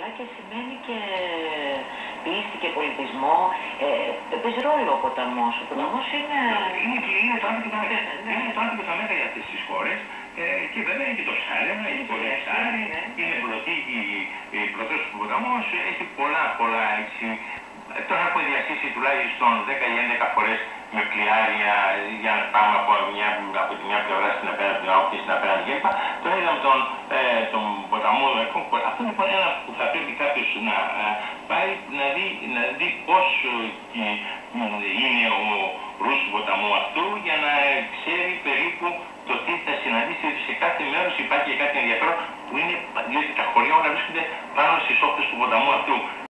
και σημαίνει και πίστη και πολιτισμό. Παίζει ρόλο ο ποταμός. Ο ποταμός είναι το άνθρωπο τα μέτρα για αυτές τις χώρες και βέβαια είναι και το ψάρεμα, είναι πολύ ψάρι, είναι πλωτή η πλωτός του ποταμός, έχει πολλά έτσι. Τώρα έχω διασύσει τουλάχιστον 10 ή 11 φορές με πλοιάρια για να πάμε από τη μια πλευρά στην απέναντι, την άλλη στην απέναντι κλπ. Τώρα είδαμε τον ποταμό. Αυτό είναι ένα που θα πρέπει κάποιος να πάει να δει πώς είναι ο ρούς του ποταμού αυτού για να ξέρει περίπου το τι θα συναντήσει, ότι σε κάθε μέρος υπάρχει κάτι ενδιαφέρον που είναι, διότι τα χωριά όλα βρίσκονται πάνω στις όχθες του ποταμού αυτού.